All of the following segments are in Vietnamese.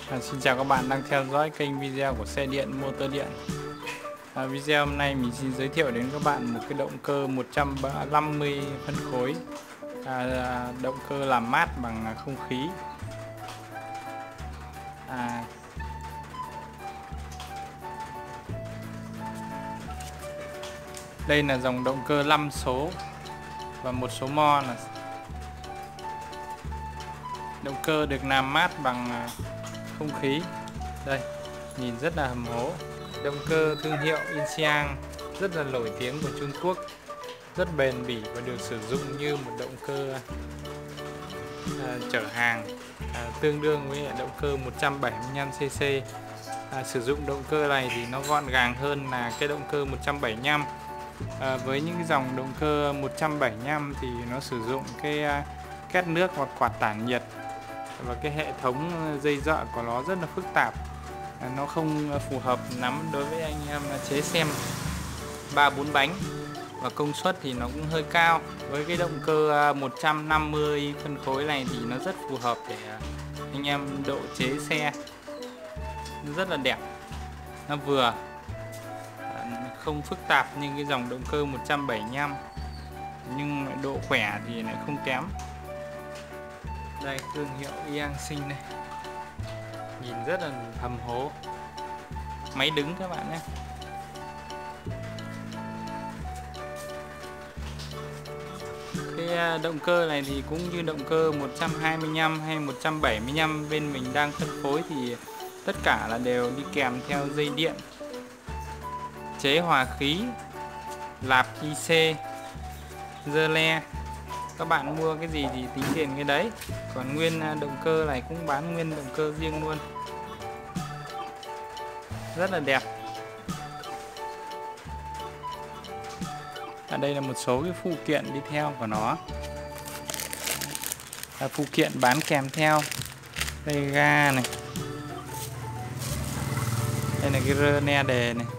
Xin chào các bạn đang theo dõi kênh video của xe điện motor điện. Video hôm nay mình xin giới thiệu đến các bạn một cái động cơ 150 phân khối, động cơ làm mát bằng không khí. Đây là dòng động cơ 5 số và một số mo là động cơ được làm mát bằng không khí. Đây, nhìn rất là hầm hố. Động cơ thương hiệu Inxiang rất là nổi tiếng của Trung Quốc, rất bền bỉ và được sử dụng như một động cơ chở hàng, tương đương với động cơ 175cc. Sử dụng động cơ này thì nó gọn gàng hơn là cái động cơ 175. Với những cái dòng động cơ 175 thì nó sử dụng cái két nước và quạt tản nhiệt, và cái hệ thống dây dợ của nó rất là phức tạp, nó không phù hợp lắm đối với anh em chế xem 3-4 bánh, và công suất thì nó cũng hơi cao. Với cái động cơ 150 phân khối này thì nó rất phù hợp để anh em độ chế xe, nó rất là đẹp, nó vừa không phức tạp như cái dòng động cơ 175, nhưng độ khỏe thì lại không kém. Đây, thương hiệu Yangxin này, nhìn rất là hầm hố. Máy đứng các bạn nhé. Cái động cơ này thì cũng như động cơ 125 hay 175 bên mình đang phân phối thì tất cả là đều đi kèm theo dây điện, chế hòa khí, lạp IC, dơ le. Các bạn mua cái gì thì tính tiền cái đấy. Còn nguyên động cơ này cũng bán nguyên động cơ riêng luôn, rất là đẹp. Ở đây là một số cái phụ kiện đi theo của nó, phụ kiện bán kèm theo. Đây ga này, đây là cái rơ ne đề này,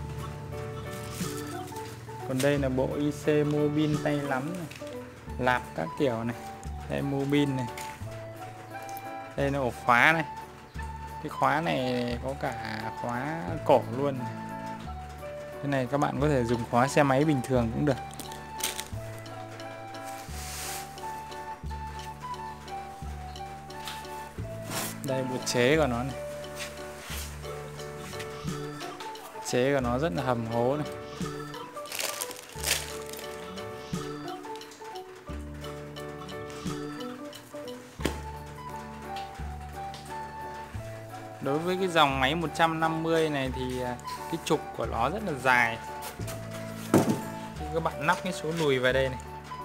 còn đây là bộ IC mô bin tay lắm này, lạp các kiểu này. Đây mô bin này, đây là ổ khóa này. Cái khóa này có cả khóa cổ luôn này. Cái này các bạn có thể dùng khóa xe máy bình thường cũng được. Đây bộ chế của nó này, chế của nó rất là hầm hố này. Đối với cái dòng máy 150 này thì cái trục của nó rất là dài. Khi các bạn lắp cái số lùi vào đây này,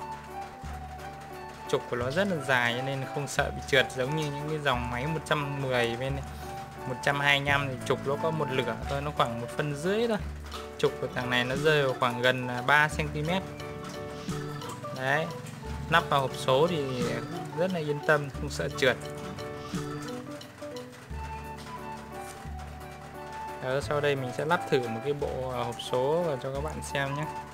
trục của nó rất là dài cho nên không sợ bị trượt giống như những cái dòng máy 110 bên này. 125 thì trục nó có một lửa thôi, nó khoảng 1,5 phân thôi. Trục của thằng này nó rơi vào khoảng gần 3 cm. Đấy, lắp vào hộp số thì rất là yên tâm, không sợ trượt. Sau đây mình sẽ lắp thử một cái bộ hộp số vào cho các bạn xem nhé.